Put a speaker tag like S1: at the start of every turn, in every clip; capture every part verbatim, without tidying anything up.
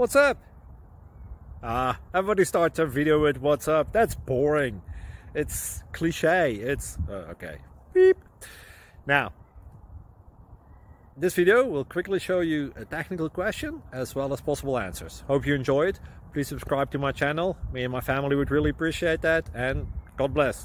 S1: What's up? Ah, everybody starts a video with what's up. That's boring. It's cliche. It's uh, okay. Beep. Now, this video will quickly show you a technical question as well as possible answers. Hope you enjoy it. Please subscribe to my channel. Me and my family would really appreciate that, and God bless.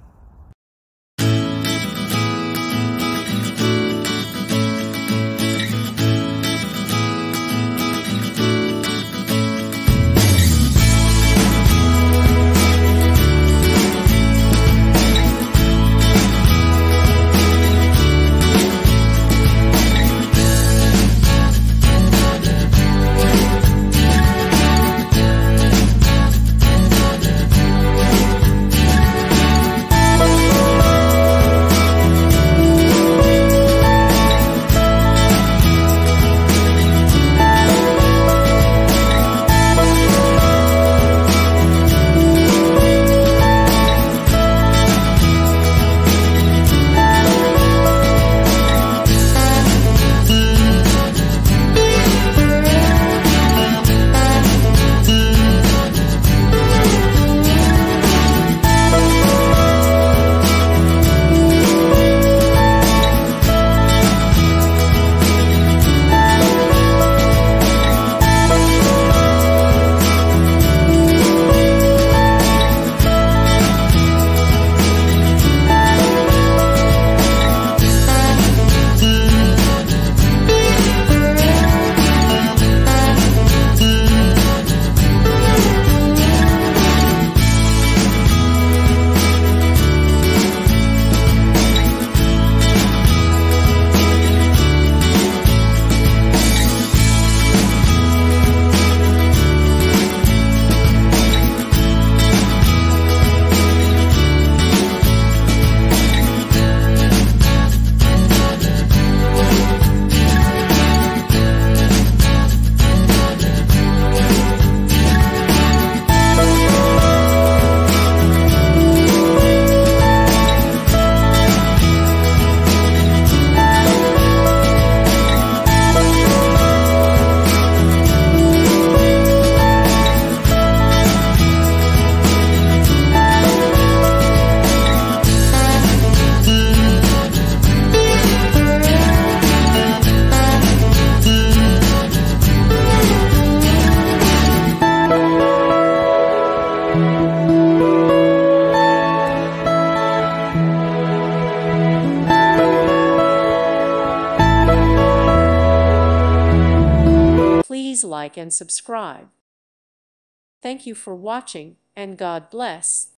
S2: Please like and subscribe. Thank you for watching, and God bless.